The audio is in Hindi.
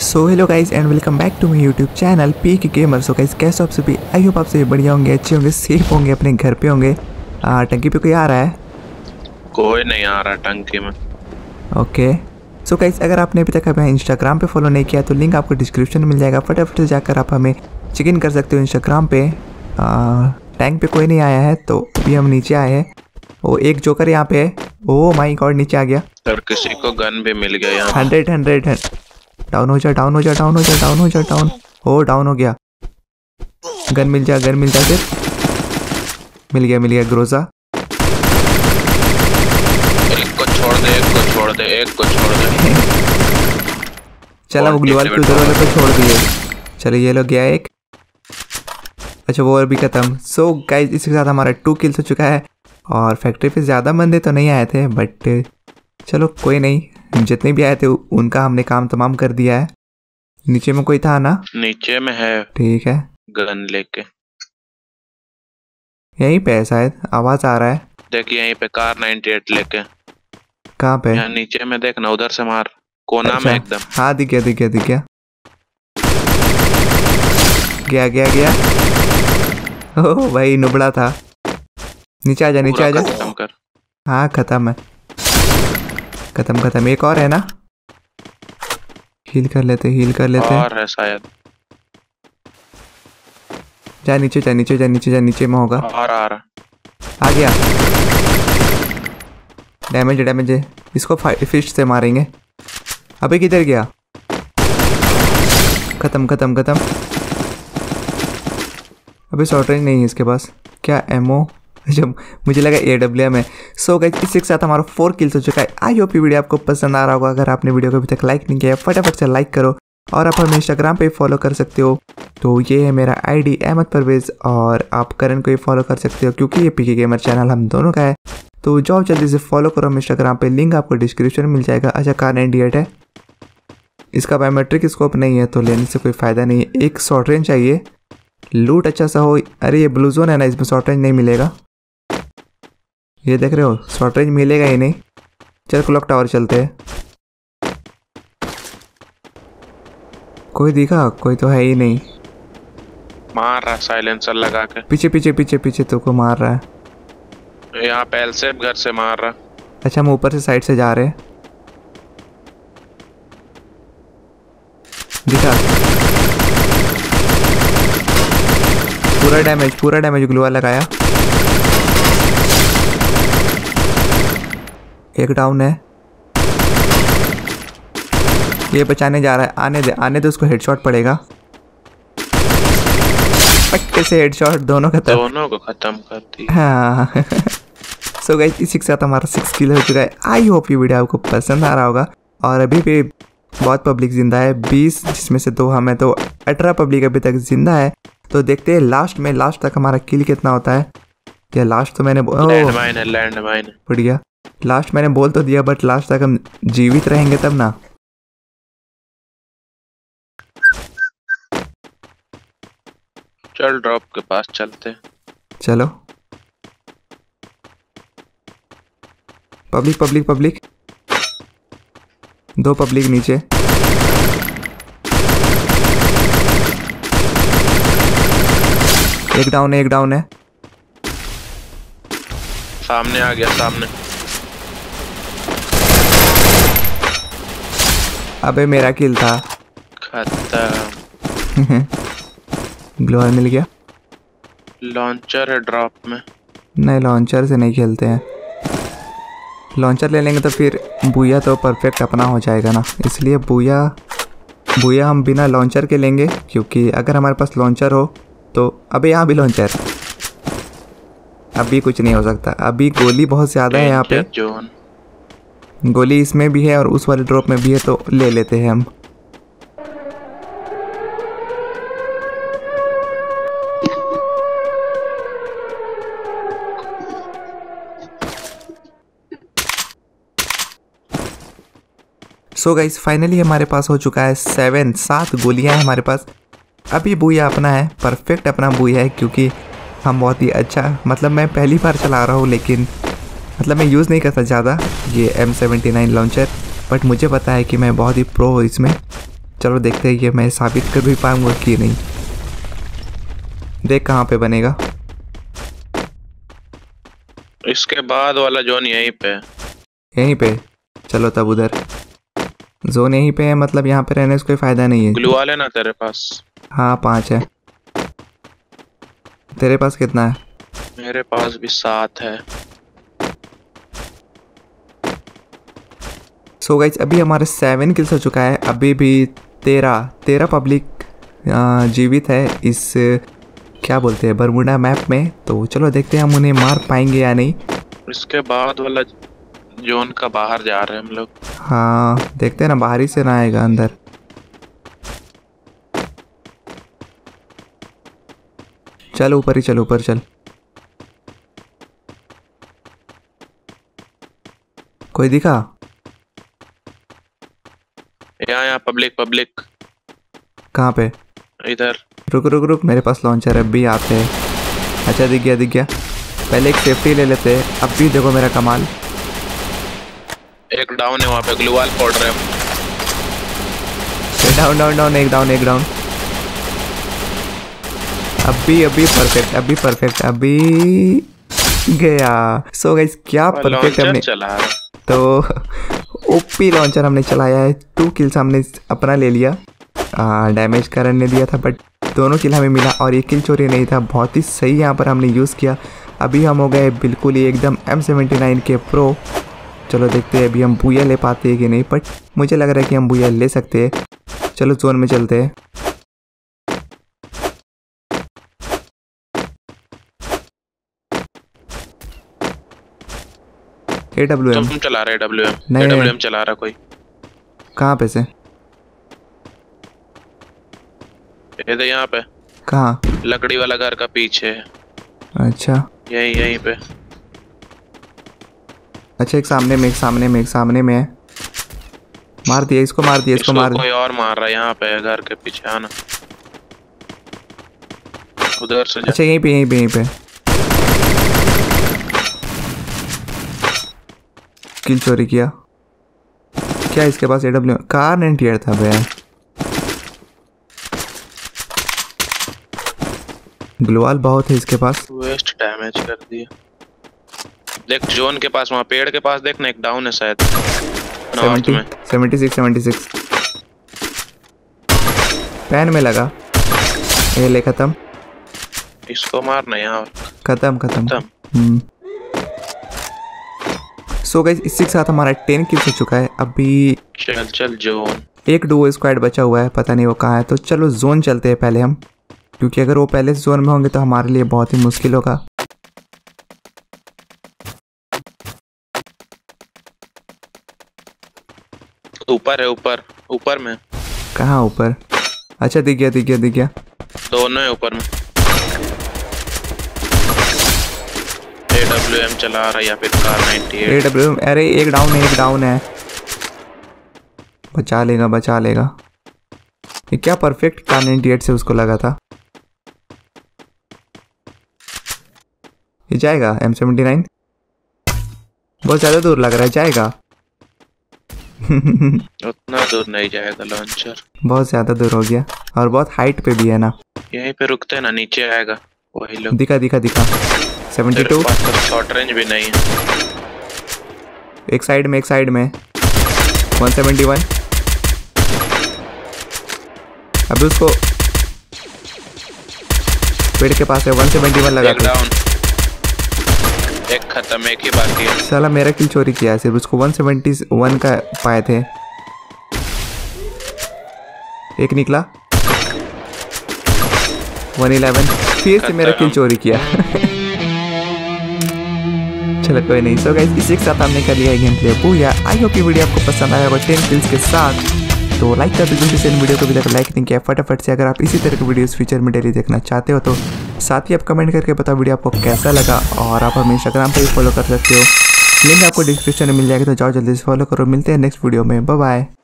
So hello guys and welcome back to my YouTube channel peak gamer. So guys कैसे आप सभी, आई होप आप सभी बढ़िया होंगे, अच्छे होंगे, सेफ होंगे, अपने घर पे होंगे। टंकी पे कोई आ रहा है? कोई नहीं आ रहा टंकी में। ओके सो गाइस, अगर आपने अभी तक हमें इंस्टाग्राम पे फॉलो नहीं किया तो लिंक आपको डिस्क्रिप्शन में मिल जाएगा। फटाफट से जाकर आप हमें चेक इन कर सकते हो इंस्टाग्राम पे। टैंक पे कोई नहीं आया है तो अभी हम नीचे आए हैं। वो एक जोकर यहाँ पे है। ओ माय गॉड, नीचे आ गया। और किसी को गन भी मिल गया यहाँ। 100 डाउन हो जा, डाउन हो जा, डाउन हो जा, डाउन हो जा, डाउन हो, डाउन हो गया। गन मिल जा, गन मिल जा, फिर मिल गया ग्रोजा। एक को छोड़ दे, एक को छोड़ दे, एक को छोड़ दे। चला वो ग्लू वाल के उधर वाले को छोड़ दिए। चलो ये लोग गया एक। अच्छा वो और भी खत्म। सो गाइस इसके साथ हमारा 2 किल्स हो चुका है। और फैक्ट्री पे ज़्यादा बंदे तो नहीं आए थे, बट चलो कोई नहीं, जितने भी आए थे उनका हमने काम तमाम कर दिया है। नीचे में कोई था ना? नीचे में है, ठीक है, गन लेके यहीं पे है शायद, आवाज आ रहा है। देखिए यहीं पे कार 98 लेके। कहाँ पे? यहाँ नीचे में देखना, उधर से मार, कोना अच्छा, में एकदम। हाँ दिख गया। गया ओह भाई नुबड़ा था। नीचे आ जा, नीचे आ जा। खत्म कर। हाँ खत्म है, खत्म। एक और है ना? हील कर लेते और है शायद। जा नीचे में होगा। और आ रहा। आ गया। डैमेज है। इसको फिश से मारेंगे। अबे किधर गया? खत्म। अबे शॉर्ट रेंज नहीं है इसके पास। क्या एमओ? जब मुझे लगा AWM है। सो गाइस इसी के साथ हमारा 4 किल्स हो चुका है। आई होप ये वीडियो आपको पसंद आ रहा होगा। अगर आपने वीडियो को अभी तक लाइक नहीं किया फटाफट से लाइक करो। और आप हमें इंस्टाग्राम पे फॉलो कर सकते हो। तो ये है मेरा ID अहमद परवेज़, और आप करण को ही फॉलो कर सकते हो क्योंकि ये पीके गेमर चैनल हम दोनों का है। तो जाओ जल्दी से फॉलो करो हम इंस्टाग्राम पे, लिंक आपको डिस्क्रिप्शन में मिल जाएगा। अच्छा कार 98 है, इसका बायोमेट्रिक स्कोप नहीं है तो लेने से कोई फ़ायदा नहीं है। एक शॉर्ट रेंज चाहिए, लूट अच्छा सा हो। अरे ये ब्लू जोन है ना, इसमें शॉर्ट रेंज नहीं मिलेगा। ये देख रहे हो, शॉर्ट रेंज मिलेगा ही नहीं। चल क्लॉक टावर चलते हैं। कोई दिखा? कोई तो है ही नहीं। मार रहा साइलेंसर लगा के। पीछे तो को मार रहा है। यहाँ पे एलसेप घर से मार रहा। अच्छा हम ऊपर से साइड से जा रहे हैं। दिखा? पूरा डैमेज ग्लू वाल लगाया। एक डाउन है। ये बचाने जा रहा है। आने दे उसको, हेडशॉट पड़ेगा। पट्टे से हेडशॉट, दोनों को खत्म कर दी। हाँ सो गाइस इसी के साथ हमारा 6 किल हो चुका है। आई होप ये वीडियो आपको पसंद आ रहा होगा। और अभी भी बहुत पब्लिक जिंदा है, 20 जिसमें से 2 हमें, तो 18 पब्लिक अभी तक जिंदा है। तो देखते हैं लास्ट तक हमारा किल कितना होता है। या लास्ट तो मैंने लैंडमाइन बढ़िया, लास्ट मैंने बोल तो दिया, बट लास्ट तक हम जीवित रहेंगे तब ना। चल ड्रॉप के पास चलते। चलो पब्लिक 2 पब्लिक नीचे। एक डाउन है। सामने आ गया, सामने। अबे मेरा किल था। खत्म। ग्लोअर मिल गया। लॉन्चर है ड्रॉप में। नहीं लॉन्चर से नहीं खेलते हैं। लॉन्चर ले लेंगे तो फिर बूया तो परफेक्ट अपना हो जाएगा ना, इसलिए बूया हम बिना लॉन्चर के लेंगे। क्योंकि अगर हमारे पास लॉन्चर हो तो अबे यहाँ भी लॉन्चर, अभी कुछ नहीं हो सकता। अभी गोली बहुत ज़्यादा है यहाँ पे। गोली इसमें भी है और उस वाले ड्रॉप में भी है, तो ले लेते हैं हम। सो गाइस फाइनली हमारे पास हो चुका है 7 गोलियां हैं हमारे पास। अभी बूया अपना है, परफेक्ट अपना बूया है। क्योंकि हम बहुत ही अच्छा, मतलब मैं पहली बार चला रहा हूँ, लेकिन मतलब मैं यूज़ नहीं करता ज़्यादा ये M79 लॉन्चर, बट मुझे पता है कि मैं बहुत ही प्रो हूँ इसमें। चलो देखते हैं ये मैं साबित कर भी पाऊंगा कि नहीं। देख कहाँ पे बनेगा। इसके बाद वाला जोन यहीं पे है। यहीं पे, चलो तब उधर जोन यहीं पे है, मतलब यहाँ पे रहने से कोई फायदा नहीं है। ग्लू वाल है ना तेरे पास? हाँ 5 है। तेरे पास कितना है? मेरे पास भी 7 है। सो गाइस अभी हमारे 7 किल्स हो चुका है। अभी भी 13 पब्लिक जीवित है इस क्या बोलते हैं बरमूडा मैप में। तो चलो देखते हैं हम उन्हें मार पाएंगे या नहीं। इसके बाद वाला जोन का बाहर जा रहे हैं हम लोग। हाँ देखते हैं ना, बाहरी से ना आएगा अंदर। चल ऊपर ही चल, ऊपर चल। कोई दिखा? यहाँ पब्लिक। कहाँ पे? इधर। रुक मेरे पास लॉन्चर है, अभी आते हैं। अच्छा दिख गया। पहले एक सेफ्टी ले लेते हैं। अब भी देखो मेरा कमाल। एक डाउन है वहाँ पे, ग्लू वाल फोड़ रहे हैं। डाउन एक डाउन। अभी परफेक्ट अभी गया। सो गाइस क्या परफेक्ट हमने चला। तो ओपी लॉन्चर हमने चलाया है। 2 किल्स हमने अपना ले लिया। डैमेज करन ने दिया था बट दोनों किल हमें मिला और ये किल चोरी नहीं था। बहुत ही सही यहाँ पर हमने यूज़ किया। अभी हम हो गए बिल्कुल ही एकदम M79 के प्रो। चलो देखते हैं अभी हम बूया ले पाते हैं कि नहीं, बट मुझे लग रहा है कि हम बूया ले सकते हैं। चलो जोन में चलते हैं। AWM तुम चला रहे AWM? नहीं, AWM चला रहा कोई? कहाँ पे से? ये तो यहाँ पे। कहाँ? लकड़ी वाला घर का पीछे। अच्छा यहीं पे। अच्छा एक सामने में है। मार दिया इसको मार दिया। कोई और मार रहा है यहाँ पे घर के पीछे। आना उधर से। अच्छा यहीं पे किल चोरी किया क्या? इसके पास AWM कार 98 था भैया। ग्लोवाल बहुत है इसके पास। वेस्ट डैमेज कर दिया। देख जोन के पास, वहाँ पेड़ के पास देखना, एक डाउन है शायद। 76 पैन में लगा। ये ले खत्म। इसको मारना यहाँ। खत्म। सो गाइस इसी के साथ हमारा 10 किल्स हो चुका है। अभी चल जोन। एक डुओ स्क्वाड बचा हुआ है, पता नहीं वो कहाँ है। तो चलो जोन चलते हैं पहले हम, क्योंकि अगर वो पहले जोन में होंगे तो हमारे लिए बहुत ही मुश्किल होगा। ऊपर है, ऊपर में। कहाँ ऊपर? अच्छा दिख गया। दोनों है ऊपर में। AWM चला रहा है या फिर कार 98? AWM अरे एक डाउन है। बचा लेगा। ये क्या परफेक्ट कार 98 से उसको लगा था। ये जाएगा M79? बहुत ज़्यादा दूर लग रहा है, जाएगा? उतना दूर नहीं जाएगा लॉन्चर। बहुत ज़्यादा दूर हो गया और बहुत हाइट पे भी है ना। यहीं पे रुकते हैं ना, नीचे आएगा वही लोग। दिखा 72। शॉर्ट रेंज भी नहीं है। एक साइड में 171। अभी उसको पेड़ के पास है। 171 लगा। एक खत्म, एक ही बाकी है। साला मेरा किल चोरी किया है, सिर्फ उसको 171 का पाए थे। एक निकला 111। फिर से मेरा किल चोरी किया। चलो कोई नहीं। सो गाइस इसी के साथ हमने कर लिया है गेम प्ले पूरा। आई होप ये वीडियो आपको पसंद आया होगा 10 किल्स के साथ। तो लाइक कर दीजिए इस वीडियो को भी, अगर लाइक नहीं किया फटाफट से। अगर आप इसी तरह के वीडियोस फ्यूचर में डेली देखना चाहते हो तो साथ ही आप कमेंट करके बताओ वीडियो आपको कैसा लगा। और आप हमें इंस्टाग्राम पर भी फॉलो कर सकते हो, लिंक आपको डिस्क्रिप्शन में मिल जाएगा। तो जाओ जल्दी से फॉलो करो। मिलते हैं नेक्स्ट वीडियो में। Bye bye.